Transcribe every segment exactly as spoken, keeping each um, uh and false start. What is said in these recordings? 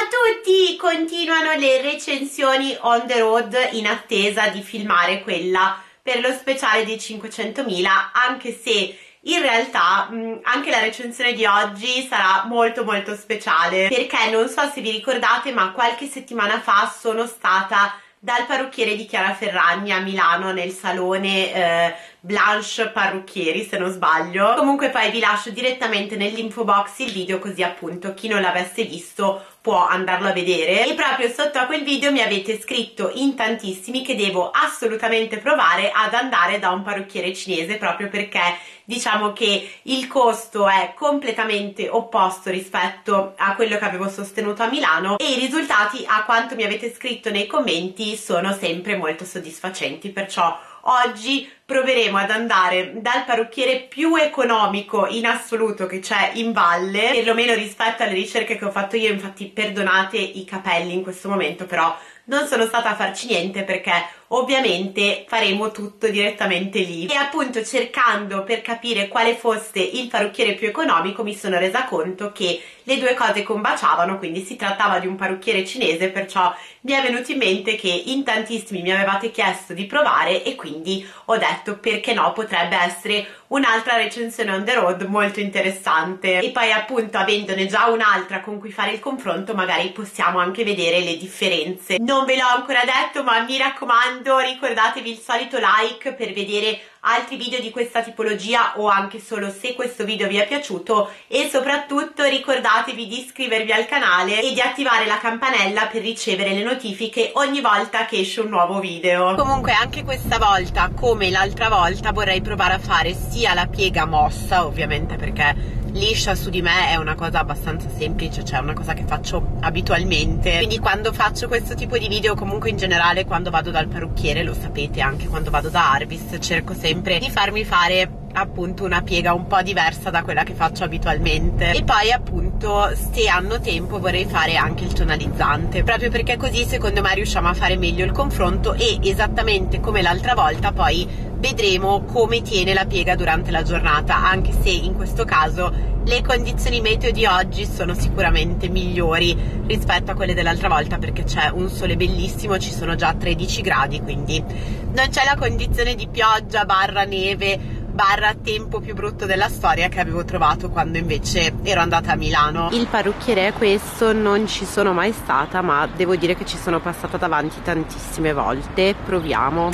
a tutti! Continuano le recensioni on the road in attesa di filmare quella per lo speciale dei cinquecentomila, anche se in realtà mh, anche la recensione di oggi sarà molto molto speciale, perché non so se vi ricordate, ma qualche settimana fa sono stata dal parrucchiere di Chiara Ferragni a Milano nel salone eh, Blanche Parrucchieri, se non sbaglio. Comunque poi vi lascio direttamente nell'info box il video, così appunto chi non l'avesse visto può andarlo a vedere. E proprio sotto a quel video mi avete scritto in tantissimi che devo assolutamente provare ad andare da un parrucchiere cinese, proprio perché diciamo che il costo è completamente opposto rispetto a quello che avevo sostenuto a Milano, e i risultati, a quanto mi avete scritto nei commenti, sono sempre molto soddisfacenti. Perciò oggi proveremo ad andare dal parrucchiere più economico in assoluto che c'è in valle, perlomeno rispetto alle ricerche che ho fatto io. Infatti perdonate i capelli in questo momento, però non sono stata a farci niente perché ovviamente faremo tutto direttamente lì. E appunto, cercando per capire quale fosse il parrucchiere più economico, mi sono resa conto che le due cose combaciavano, quindi si trattava di un parrucchiere cinese. Perciò mi è venuto in mente che in tantissimi mi avevate chiesto di provare, e quindi ho detto perché no, potrebbe essere un'altra recensione on the road molto interessante. E poi appunto, avendone già un'altra con cui fare il confronto, magari possiamo anche vedere le differenze. Non ve l'ho ancora detto, ma mi raccomando, ricordatevi il solito like per vedere altri video di questa tipologia, o anche solo se questo video vi è piaciuto, e soprattutto ricordatevi di iscrivervi al canale e di attivare la campanella per ricevere le notifiche ogni volta che esce un nuovo video. Comunque anche questa volta, come l'altra volta, vorrei provare a fare sia la piega mossa, ovviamente perché liscia su di me è una cosa abbastanza semplice, cioè una cosa che faccio abitualmente, quindi quando faccio questo tipo di video, comunque in generale quando vado dal parrucchiere, lo sapete, anche quando vado da Arbis, cerco sempre di farmi fare appunto una piega un po' diversa da quella che faccio abitualmente. E poi appunto, se hanno tempo, vorrei fare anche il tonalizzante, proprio perché così secondo me riusciamo a fare meglio il confronto, e esattamente come l'altra volta poi vedremo come tiene la piega durante la giornata, anche se in questo caso le condizioni meteo di oggi sono sicuramente migliori rispetto a quelle dell'altra volta, perché c'è un sole bellissimo, ci sono già tredici gradi, quindi non c'è la condizione di pioggia barra neve barra tempo più brutto della storia che avevo trovato quando invece ero andata a Milano. Il parrucchiere è questo, non ci sono mai stata, ma devo dire che ci sono passata davanti tantissime volte. Proviamo.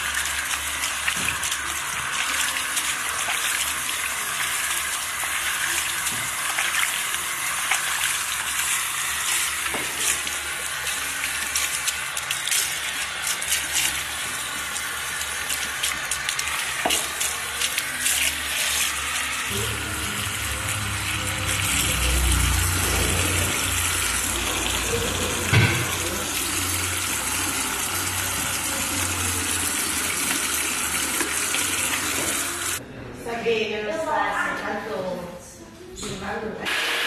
Bene, lo stesso, tanto ci vanno.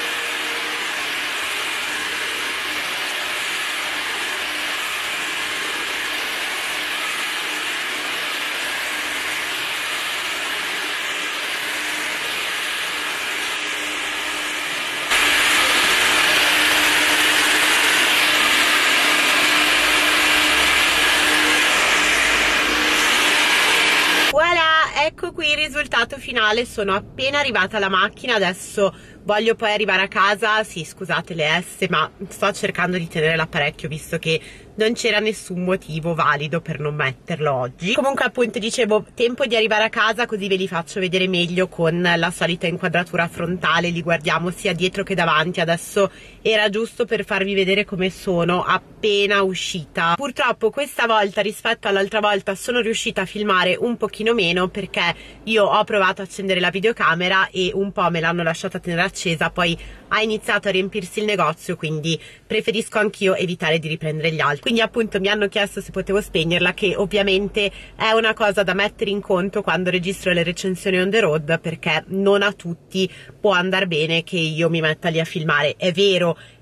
Ecco qui il risultato finale, sono appena arrivata alla macchina, adesso voglio poi arrivare a casa. Sì, scusate le S, ma sto cercando di tenere l'apparecchio visto che non c'era nessun motivo valido per non metterlo oggi. Comunque appunto dicevo, tempo di arrivare a casa, così ve li faccio vedere meglio con la solita inquadratura frontale, li guardiamo sia dietro che davanti. Adesso era giusto per farvi vedere come sono appena uscita. Purtroppo questa volta rispetto all'altra volta sono riuscita a filmare un pochino meno, perché io ho provato a accendere la videocamera e un po' me l'hanno lasciata tenere accesa, poi ha iniziato a riempirsi il negozio, quindi preferisco anch'io evitare di riprendere gli altri. Quindi appunto mi hanno chiesto se potevo spegnerla, che ovviamente è una cosa da mettere in conto quando registro le recensioni on the road, perché non a tutti può andare bene che io mi metta lì a filmare. È vero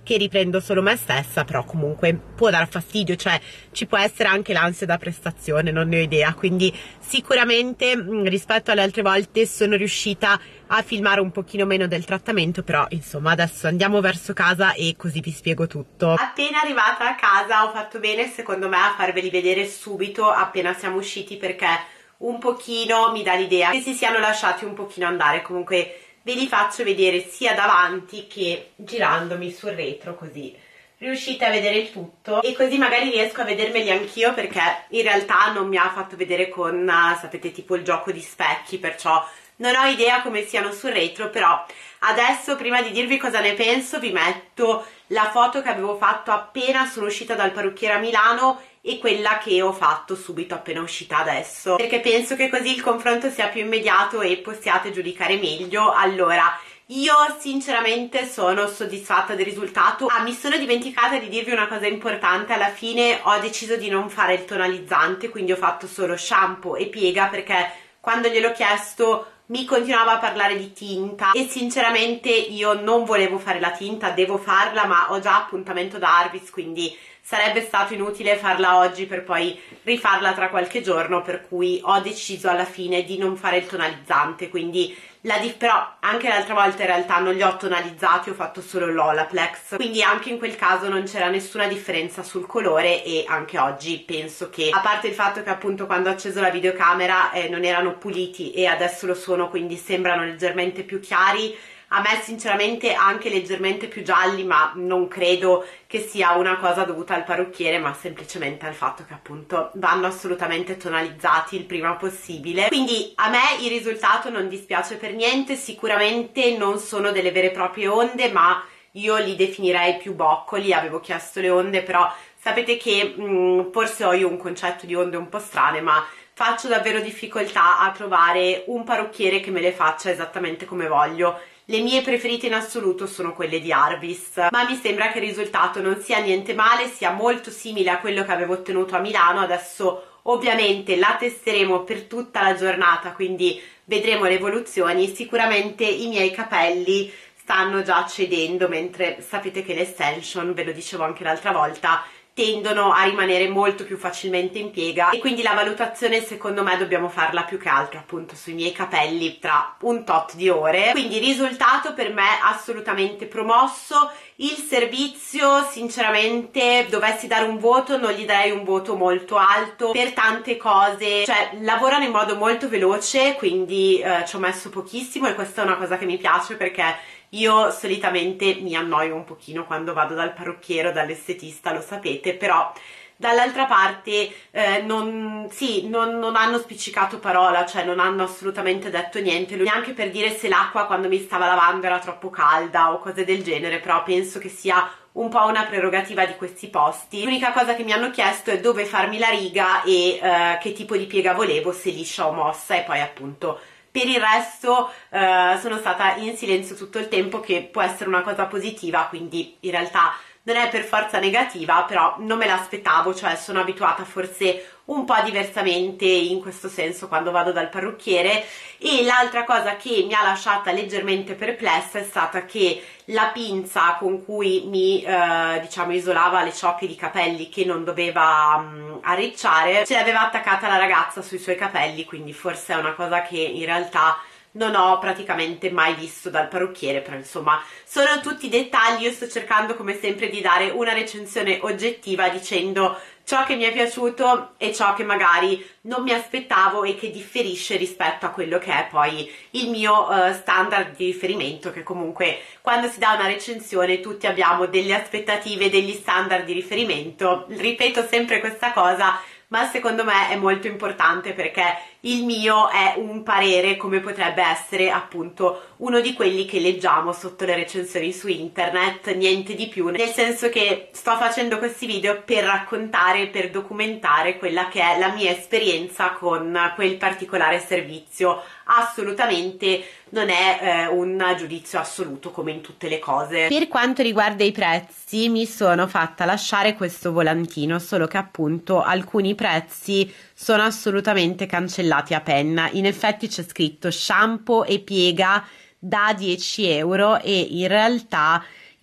che riprendo solo me stessa, però comunque può dar fastidio, cioè ci può essere anche l'ansia da prestazione, non ne ho idea, quindi sicuramente mh, rispetto alle altre volte sono riuscita a filmare un pochino meno del trattamento, però insomma adesso andiamo verso casa e così vi spiego tutto. Appena arrivata a casa ho fatto bene secondo me a farveli vedere subito appena siamo usciti, perché un pochino mi dà l'idea che si siano lasciati un pochino andare. Comunque ve li faccio vedere sia davanti che girandomi sul retro, così riuscite a vedere il tutto e così magari riesco a vedermeli anch'io, perché in realtà non mi ha fatto vedere con, sapete, tipo il gioco di specchi, perciò non ho idea come siano sul retro. Però adesso, prima di dirvi cosa ne penso, vi metto la foto che avevo fatto appena sono uscita dal parrucchiere a Milano e quella che ho fatto subito appena uscita adesso, perché penso che così il confronto sia più immediato e possiate giudicare meglio. Allora, io sinceramente sono soddisfatta del risultato. Ah, mi sono dimenticata di dirvi una cosa importante: alla fine ho deciso di non fare il tonalizzante, quindi ho fatto solo shampoo e piega, perché quando gliel'ho chiesto mi continuava a parlare di tinta e sinceramente io non volevo fare la tinta, devo farla, ma ho già appuntamento da Arvis, quindi sarebbe stato inutile farla oggi per poi rifarla tra qualche giorno, per cui ho deciso alla fine di non fare il tonalizzante. Quindi la dif però anche l'altra volta in realtà non li ho tonalizzati, ho fatto solo l'Olaplex, quindi anche in quel caso non c'era nessuna differenza sul colore. E anche oggi penso che, a parte il fatto che appunto quando ho acceso la videocamera eh, non erano puliti e adesso lo sono, quindi sembrano leggermente più chiari, a me sinceramente anche leggermente più gialli, ma non credo che sia una cosa dovuta al parrucchiere, ma semplicemente al fatto che appunto vanno assolutamente tonalizzati il prima possibile. Quindi a me il risultato non dispiace per niente. Sicuramente non sono delle vere e proprie onde, ma io li definirei più boccoli. Avevo chiesto le onde, però sapete che mh, forse ho io un concetto di onde un po' strane, ma faccio davvero difficoltà a trovare un parrucchiere che me le faccia esattamente come voglio. Le mie preferite in assoluto sono quelle di Arvis, ma mi sembra che il risultato non sia niente male, sia molto simile a quello che avevo ottenuto a Milano. Adesso ovviamente la testeremo per tutta la giornata, quindi vedremo le evoluzioni. Sicuramente i miei capelli stanno già cedendo, mentre sapete che le extension, ve lo dicevo anche l'altra volta, tendono a rimanere molto più facilmente in piega, e quindi la valutazione secondo me dobbiamo farla più che altro appunto sui miei capelli tra un tot di ore. Quindi risultato per me assolutamente promosso. Il servizio, sinceramente, dovessi dare un voto, non gli darei un voto molto alto per tante cose, cioè lavorano in modo molto veloce, quindi eh, ci ho messo pochissimo e questa è una cosa che mi piace, perché io solitamente mi annoio un pochino quando vado dal parrucchiere o dall'estetista, lo sapete, però dall'altra parte eh, non, sì, non, non hanno spiccicato parola, cioè non hanno assolutamente detto niente, neanche per dire se l'acqua quando mi stava lavando era troppo calda o cose del genere, però penso che sia un po' una prerogativa di questi posti. L'unica cosa che mi hanno chiesto è dove farmi la riga e eh, che tipo di piega volevo, se liscia o mossa, e poi appunto per il resto eh, sono stata in silenzio tutto il tempo, che può essere una cosa positiva, quindi in realtà non è per forza negativa, però non me l'aspettavo, cioè sono abituata forse un po' diversamente in questo senso quando vado dal parrucchiere. E l'altra cosa che mi ha lasciata leggermente perplessa è stata che la pinza con cui mi eh, diciamo isolava le ciocche di capelli che non doveva um, arricciare, ce l'aveva attaccata la ragazza sui suoi capelli, quindi forse è una cosa che in realtà non ho praticamente mai visto dal parrucchiere, però insomma sono tutti dettagli. Io sto cercando come sempre di dare una recensione oggettiva, dicendo ciò che mi è piaciuto e ciò che magari non mi aspettavo e che differisce rispetto a quello che è poi il mio uh, standard di riferimento, che comunque quando si dà una recensione tutti abbiamo delle aspettative, degli standard di riferimento. Ripeto sempre questa cosa, ma secondo me è molto importante, perché il mio è un parere come potrebbe essere appunto uno di quelli che leggiamo sotto le recensioni su internet, niente di più, nel senso che sto facendo questi video per raccontare, per documentare quella che è la mia esperienza con quel particolare servizio. Assolutamente non è eh, un giudizio assoluto come in tutte le cose. Per quanto riguarda i prezzi, mi sono fatta lasciare questo volantino, solo che appunto alcuni prezzi sono assolutamente cancellati a penna. In effetti c'è scritto shampoo e piega da dieci euro e in realtà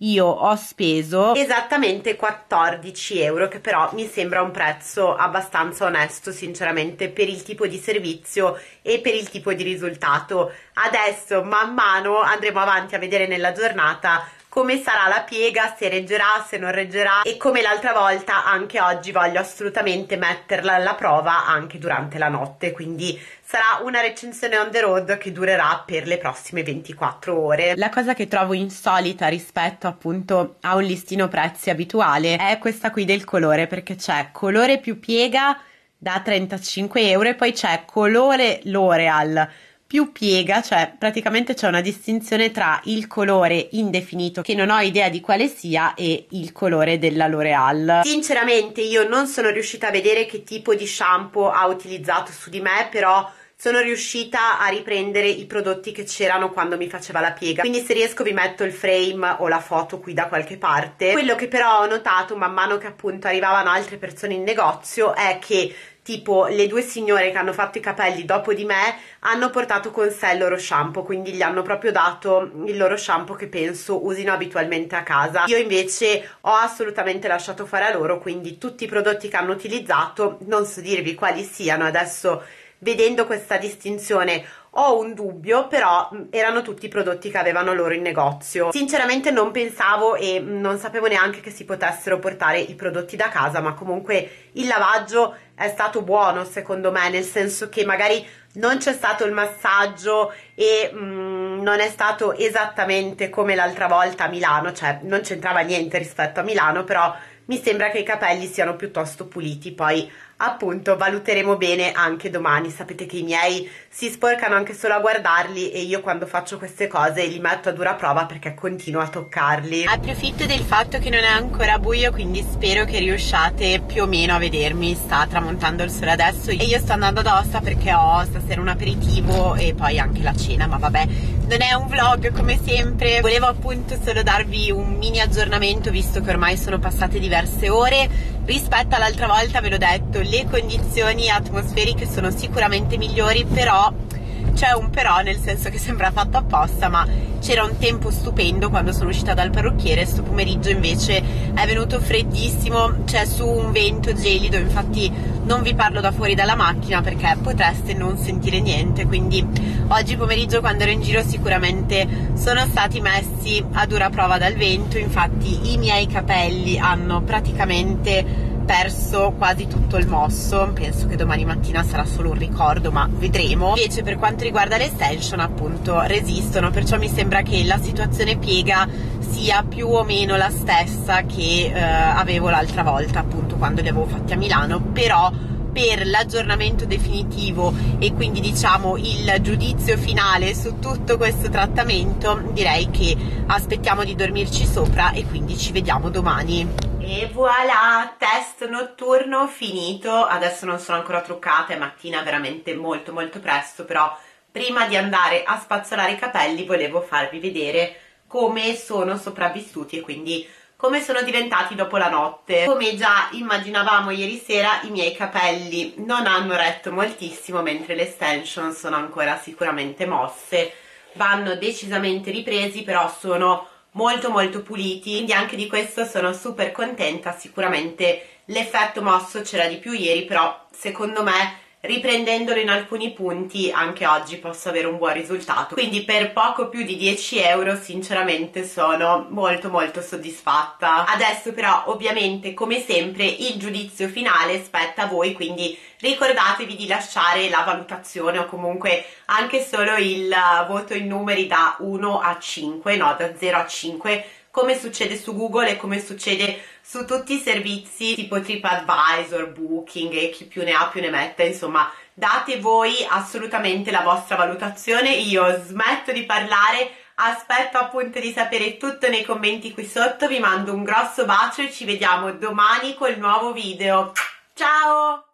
io ho speso esattamente quattordici euro, che però mi sembra un prezzo abbastanza onesto sinceramente per il tipo di servizio e per il tipo di risultato. Adesso man mano andremo avanti a vedere nella giornata come sarà la piega, se reggerà, se non reggerà, e come l'altra volta anche oggi voglio assolutamente metterla alla prova anche durante la notte, quindi sarà una recensione on the road che durerà per le prossime ventiquattro ore. La cosa che trovo insolita rispetto appunto a un listino prezzi abituale è questa qui del colore, perché c'è colore più piega da trentacinque euro e poi c'è colore L'Oreal più piega, cioè praticamente c'è una distinzione tra il colore indefinito, che non ho idea di quale sia, e il colore della L'Oreal. Sinceramente io non sono riuscita a vedere che tipo di shampoo ha utilizzato su di me, però sono riuscita a riprendere i prodotti che c'erano quando mi faceva la piega, quindi se riesco vi metto il frame o la foto qui da qualche parte. Quello che però ho notato man mano che appunto arrivavano altre persone in negozio è che tipo le due signore che hanno fatto i capelli dopo di me hanno portato con sé il loro shampoo, quindi gli hanno proprio dato il loro shampoo che penso usino abitualmente a casa. Io invece ho assolutamente lasciato fare a loro, quindi tutti i prodotti che hanno utilizzato non so dirvi quali siano adesso. Vedendo questa distinzione ho un dubbio, però erano tutti prodotti che avevano loro in negozio. Sinceramente non pensavo e non sapevo neanche che si potessero portare i prodotti da casa, ma comunque il lavaggio è stato buono secondo me, nel senso che magari non c'è stato il massaggio e mm, non è stato esattamente come l'altra volta a Milano, cioè non c'entrava niente rispetto a Milano, però mi sembra che i capelli siano piuttosto puliti. Poi appunto valuteremo bene anche domani. Sapete che i miei si sporcano anche solo a guardarli e io quando faccio queste cose li metto a dura prova perché continuo a toccarli. Approfitto del fatto che non è ancora buio, quindi spero che riusciate più o meno a vedermi. Sta tramontando il sole adesso e io sto andando ad Aosta perché ho stasera un aperitivo e poi anche la cena, ma vabbè, non è un vlog come sempre. Volevo appunto solo darvi un mini aggiornamento, visto che ormai sono passate diverse ore rispetto all'altra volta. Ve l'ho detto, le condizioni atmosferiche sono sicuramente migliori, però c'è un però, nel senso che sembra fatto apposta, ma c'era un tempo stupendo quando sono uscita dal parrucchiere. Sto pomeriggio invece è venuto freddissimo, c'è su un vento gelido, infatti non vi parlo da fuori dalla macchina perché potreste non sentire niente, quindi oggi pomeriggio quando ero in giro sicuramente sono stati messi a dura prova dal vento. Infatti i miei capelli hanno praticamente perso quasi tutto il mosso, penso che domani mattina sarà solo un ricordo, ma vedremo. Invece per quanto riguarda le extension appunto resistono, perciò mi sembra che la situazione piega sia più o meno la stessa che eh, avevo l'altra volta appunto quando li avevo fatti a Milano, però per l'aggiornamento definitivo e quindi diciamo il giudizio finale su tutto questo trattamento direi che aspettiamo di dormirci sopra e quindi ci vediamo domani. E voilà, test notturno finito. Adesso non sono ancora truccata, è mattina veramente molto molto presto, però prima di andare a spazzolare i capelli volevo farvi vedere come sono sopravvissuti e quindi come sono diventati dopo la notte. Come già immaginavamo ieri sera, i miei capelli non hanno retto moltissimo, mentre le extension sono ancora sicuramente mosse, vanno decisamente ripresi, però sono molto molto puliti, quindi anche di questo sono super contenta. Sicuramente l'effetto mosso c'era di più ieri, però secondo me riprendendolo in alcuni punti anche oggi posso avere un buon risultato, quindi per poco più di dieci euro sinceramente sono molto molto soddisfatta. Adesso però ovviamente come sempre il giudizio finale spetta a voi, quindi ricordatevi di lasciare la valutazione o comunque anche solo il voto in numeri da uno a cinque, no, da zero a cinque, come succede su Google e come succede su tutti i servizi tipo TripAdvisor, Booking e chi più ne ha più ne metta. Insomma, date voi assolutamente la vostra valutazione. Io smetto di parlare, aspetto appunto di sapere tutto nei commenti qui sotto. Vi mando un grosso bacio e ci vediamo domani col nuovo video. Ciao!